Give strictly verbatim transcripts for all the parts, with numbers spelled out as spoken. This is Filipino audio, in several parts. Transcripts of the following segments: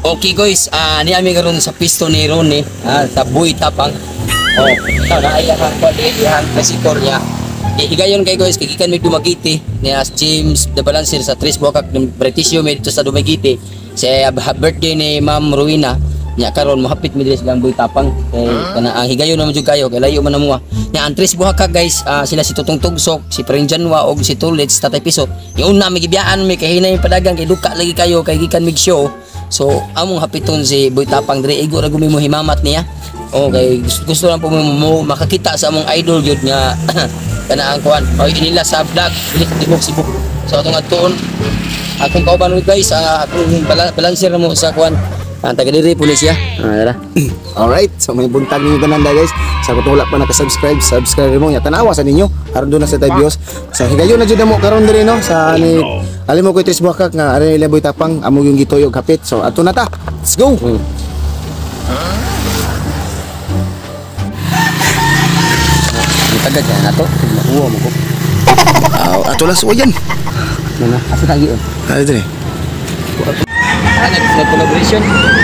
Okay guys, ah uh, niami karon sa pisto ni Ronnie, ah, sa Boy Tapang. Oh, kaya ka pa diyan kasi Korea. Higayon kay guys, kikikan mi Dumaguete niya James the Balancer sa Tres Buakak ng Britisyo mi dito sa Dumaguete. Sa birthday ni Ma'am Rowena. Nya karon mohapit mi diri sa Boy Tapang. Kay kana ang higayon naman jud kayo kay layo man namuha. Nya ang Tres Buakak guys, uh, sila si Tutong Tugsok, si Prenjanwa og si Tulits Tatay Pisot. Yung una mi gibiyaan mi kay hinay padagang kay duka lagi kayo kay gikan mig show. So among hapiton si Boy Tapang diri igo ra gumi mo himamat niya. Okay, gusto, gusto lang po mo, mo makakita sa among idol jud nga kana ang kuan. Oy inila sa vlog, dili tibok sibuk. So atong adtuon akong kauban guys, uh, akong balancer mo sa kuan. Ah, taga diri pulis ya. Ah, dara. Alright, so may buntag ninyo tanan guys. Sa kung wala pa naka-subscribe, subscribe mo nya tanawa sa ninyo. Aron do na sa tabios. Sa higayon na jud mo karon diri no sa ni alim mo ko Tres Buakak nga ari nila Boy Tapang amo yung gitoyog kapit. So ato na ta. Let's go. Hmm. Tagad yan ato. Uwa mo ko. Ah, ato lang so yan. Mana? Asa tagi on? Ay diri. Ah, nag-collaboration.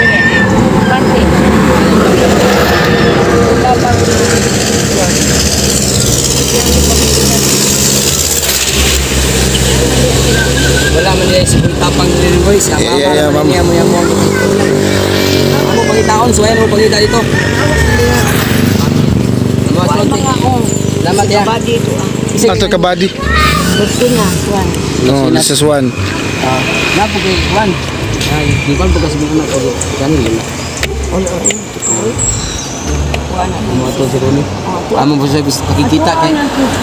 Wala man din si Boy Tapang diri boys. Ang Yeah, yeah, yeah, ma'am. niya mo yan mo. Ano pangitaon? So ayan mo pangita dito. Ano mas konti? Salamat ya. Ato ka body. Kusina, kuan. No, this is one. Ah, napo kay Juan. Ay, di ko pagkas mo na ko. Kanil. Ol ol. Kuan. Mo ato si Ronnie. Amo po sa pakikita kay.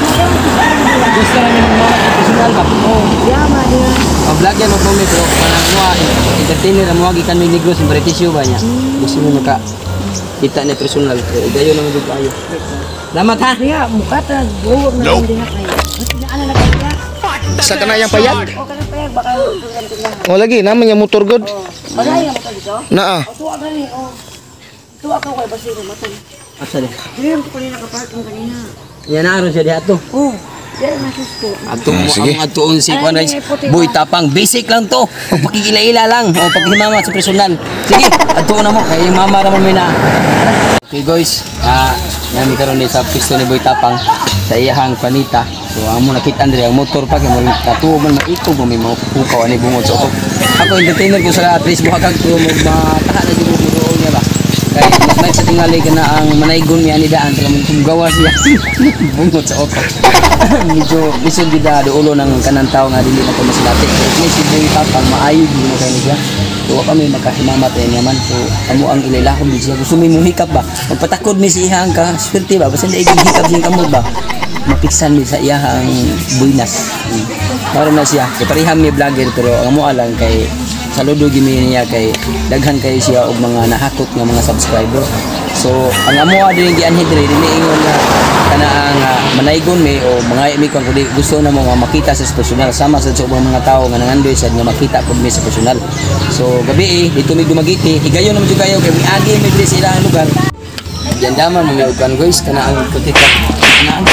Gusto na ni mga personal ba? Oh, Yama dia. ang vlog yan mo pero kanang mo entertainer mo gikan mig negros sa Britisyo ba niya. Gusto mo maka kita ni personal. Gayo naman jud kayo. Salamat ha. Dia muka ta buwag na hindi na kayo. Ano na kaya? Sa kanayang payat. O kana payag baka O lagi naman yung motor god. Balay mo ka dito. Naa. O tuwa gani o. Tuwa ka kay basiro matan. Asa ni? Dili mo kanina ka parking kanina. Yan na aron siya diha to. Oh. Dili na susto. Ato mo Ah, sige. ang atuon si kuan guys. Boy Tapang basic lang to. Pagkikila-ila lang o paghimama sa personal. Sige, atuon na mo kay mama ra man may na. Okay guys, ah nami karon ni sa pisto ni Boy Tapang sa iyahang panita. So amo nakita andre ang motor pa kay mo katuo man maikog mo may mapukaw ani bungod so ako entertainer ko sa Tres Buakak ko mo mataha na jud mo niya ba. Kay may sa tingali kana ang manaygon mi ani daan sila mong gawas siya. Bungod sa oto. Medyo lisod gid do ulo ng kanang tawo nga dili na ko masilati. Ni si Boy Tapang maayo gyud mo kay niya. So kami magkahimamat eh naman. So amo ang ililahom din siya. Gusto mi muhikap ba? Magpatakod mi si ihang ka swerte ba? Basta dai gihikap siyang kamot ba? Mapiksan mi sa iyahang buinas. Hmm. Maro na siya. Pareham mi vlogger pero ang amo alang kay saludo gimi niya kay daghan kay siya og mga nahakot nga mga subscriber. So ang amo adin gianhi diri dili ingon na kana ang uh, manaygon mi o mga mi kon kung gusto na mo nga makita sa personal sama sa ubang mga tao nga nangandoy sad nga makita pud mi sa personal. So gabi eh dito mi Dumaguete higayon naman jud kayo kay miagi mi diri sa ilang lugar. Diyan daman mo may ugan guys kana ang kutika kana ang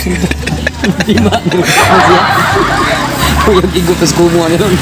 di ba siya yung igo pas kumo ano ron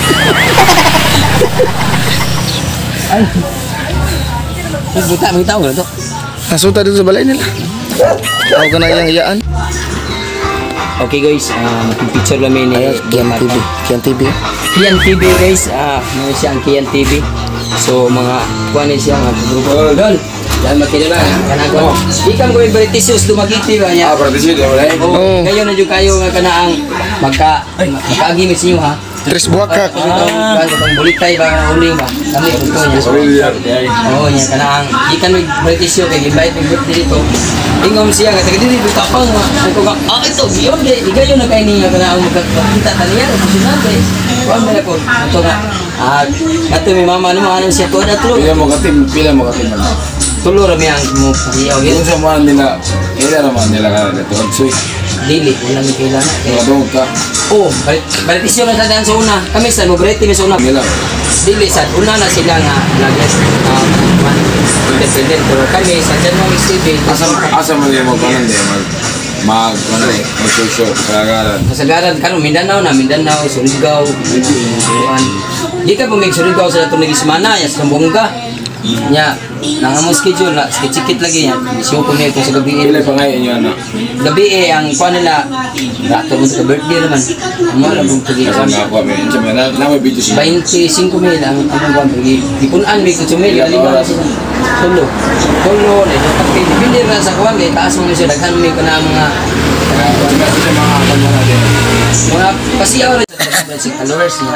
ay buta mo tao gano to Nasuta dito sa balay nila. Ako ka na ilang iyaan. okay guys uh, picture lang may ni Kian T V. Kian T V. Kian T V guys ah uh, may siya ang Kian T V so mga kuan ni siya nga grupo dol dan makilala kana ko ikan ko Britisyo Dumaguete ba niya ah Britisyo wala oh kayo na jud kayo nga kana ang magka makaagi mi sinyo ha Tres Buakak. ah katong bulitay ba uling ba kami ito niya oh niya kana ang ikan mi Britisyo kay invite mi dito ingom siya nga taga dili Tapang ko ka ah ito biyon di gayo na kay niya kana ang magkakita taniya professional guys kuan ba ko ito nga ah kato mi mama ano ano siya ko na tulo Pila mo katim, pila mo katim man. tulo ra mi ang mo iyaw Yung sa mga nila, ila naman nila ka dito. Sweet, dili wala mi kailan mga dog ka, oh balitisyo na sa daan sa una kami sa mo brete mi sa una nila. dili sad una na sila nga nag-guest um man independent pero kami sa January T V Asa, asa mo nila mo kanan din, mag, mag, ano eh, mag-show, kalagaran. kasagaran karon Mindanao na Mindanao Surigao Buwan Di ka pumigsurin ko sa itong nagisimana, ya sa bongga. Nya, nang among schedule na, sikit lagi yan. Siyo po niya ito sa gabi. Pila pa ngayon yun, ano? Gabi eh, ang kuha nila, dato mo sa birthday naman. Amo lang mong pagi. Kasi nga ako, may insya na na may video siya. twenty-five mil ang among kuha pagi. Ipunan may kutsumil, alima na siya. Tulo. Tulo, na ito. Dipindi na sa kuha, kaya taas mo na siya. Daghan mo ka na mga Kasi sa mga akal mo natin. mga pasiyaw rin sa si followers niya.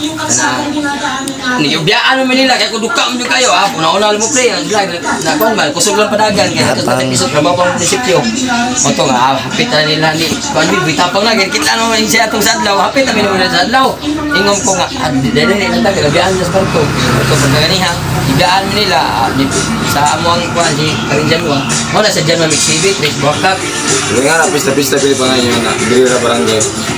Na niyubyaan mo nila, kaya kung duka mo kayo, ha? Una-una mo play, ang vlog, na kuhan man, kusog lang padagan, kaya ito sa teknisyo, trabaho pang munisipyo. O ito nga, hapit na nila ni, kuhan mi, bitapang na, kaya kita naman siya itong sadlaw, hapit na minunan sa sadlaw. Ingom ko nga, ah, dahil na ito, gabiyaan na sa barko. Ito, pagkaganiha, ibiyaan mo nila, sa amuang kuhan, si Karinjan mo, wala sa Janwa Mix T V, Trace Bokak. Hindi nga na, pista-pista pili pa ngayon na, dili na barangay.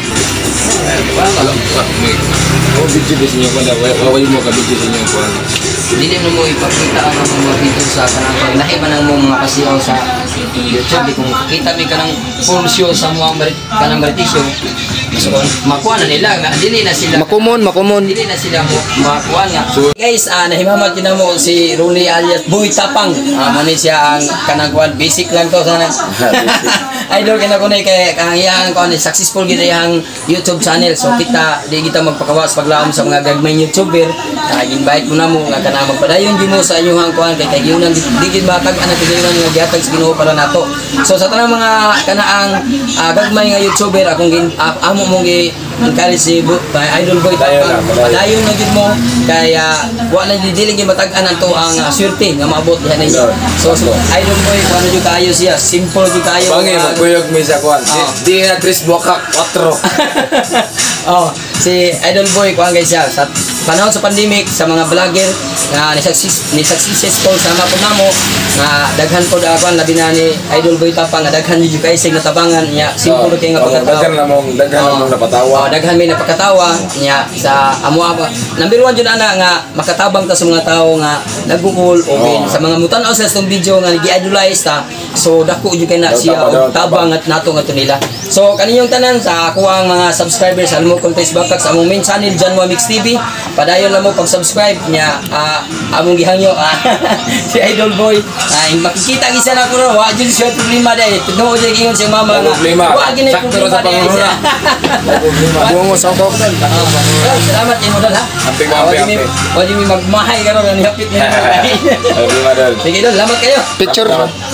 Alam ko, may oh, video din niyo ko na, wawali mo ka video din niyo ko. Hindi mo mo ipakita ang mga video sa kanang lahi man ang mga pasiyaw sa YouTube. Di kung kita mi kanang full show sa mga kanang baritisyo, so makuha na nila nga dili na sila Makumon, makumon. dili na sila mo makuha nga. Guys, ah nahimamat kinamo si Rolly alias Boy Tapang. Ah man siya ang kanang kuan basic lang to sana. Idol kina ko kay kang iyang kuan successful gid iyang YouTube channel. So kita di kita magpakawas paglaom sa mga gagmay YouTuber. Ah invite mo na mo nga kana magpadayon di mo sa inyong kuan kay kayunan di gid matag anak kayunan nga gihatag sa Ginoo para nato. So sa tanang mga kanaang uh, gagmay nga YouTuber akong gin uh, amo mong gi encourage si Bo, uh, Idol Boy Tapang padayon na gid mo kay uh, wa na dili gid matag-an to ang uh, swerte nga maabot diha ninyo. So, so Idol Boy kuno jud kayo siya, simple jud kayo. Bangi, magkuyog may sa kuhan. Di na Tris Bokak, four. Oh, si Idol Boy kuan guys siya sa panahon sa pandemic sa mga vlogger nga ni success ni successful sama po namo nga daghan po dagan labi na ni Idol Boy Tapang nga daghan jud kay sig natabangan niya simple kay nga pagkatawa. Daghan na mong daghan na mong napatawa. Oh, daghan may napakatawa niya sa amo aba. Number one jud ana nga makatabang ta sa mga tao nga nagugol o Oh. sa mga mutan-aw sa itong video nga gi-idolize ta. So dako jud kay na Daw siya tapa, daw og tabang at nato nga to nila. So kaninyong tanan sa ako ang mga subscribers sa mo Contest Bakak sa among main channel Janwa Mix T V. Padayon lang mo pag-subscribe niya uh, among gihangyo uh, si Idol Boy. Ay makikita gisa na ko ro wa jud siya problema dai. Tuno jud ingon si mama nga. Problema. Wa gini Sakto ra sa panguna. Problema. Bungo sa ko. Salamat kay modal ha. Amping, Ah, amping, wadi mi- amping. wadi mi magmahay karon nga nihapit niya. Problema dal. Sige dol, salamat kayo. Picture.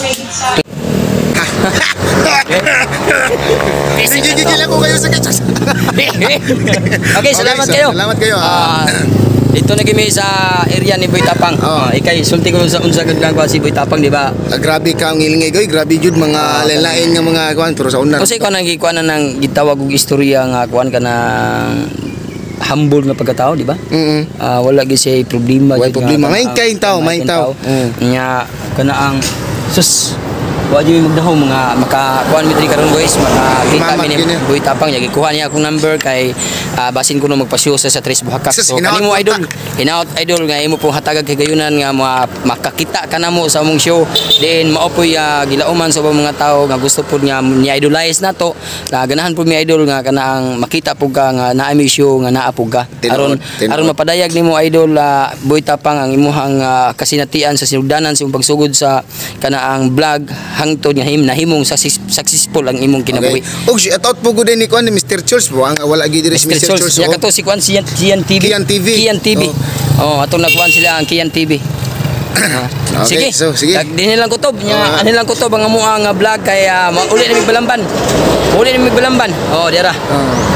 Gigigil ako kayo sa kitchen. Okay, salamat so, kayo. salamat kayo, ah. Ah, dito na kami sa area ni Boy Tapang. Oh. Oh. ikay sulti ko sa unsa gud lang si Boy Tapang, di ba? Ah, grabe ka ang ilingay goy, grabe jud mga lain-lain nga mga kuan pero sa una. Kasi ko nang gikuan na nang gitawag og istorya nga kuan ka na humble nga pagkatao, di ba? Mm. Ah, wala gyud siya problema. Wala gyud nga problema. kana- Main kain tao, main tao. Mm. Nya kana ang sus wa jud magdahaw mga makakuan mi diri karon guys, makakita Mamat mi ni yun, eh. Boy Tapang nya gikuha niya akong number kay ah, basin ko no magpasyo sa Tres Bukak. Sus, So hinaot kanimo mo idol, ta. hinaot idol nga imo pong hatagag kay gayunan nga ma- makakita ka namo sa among show. Then mao poy uh, gilauman sa ubang mga tao nga gusto pud nga ni-idolize nato. Na ganahan pud mi idol nga kanaang makita pud ka nga naa mi show nga naa pud ka. Tinuod, Aron tinuod. aron mapadayag nimo idol ah, Boy Tapang ang imuhang ah, kasinatian sa sinugdanan sa imong pagsugod sa kanaang vlog hangtod nga him nahimong success, successful ang imong kinabuhi. Okay. Og shout out po gud ni kuan ni Mister Charles po ang wala gid diri si Mister Mister Charles, Charles. ya oh. kato si Kwan Kian Kian T V. Kian T V. Kian T V. Oh, atong nagkuan sila ang Kian T V. Ah, Okay, sige. so, sige. Dag- Di nilang kutob nya, Ah. ano lang kutob ang amo ang ah, vlog kay uh, uli na mi balamban. Uli na mi balamban. Oh, dira. Ah.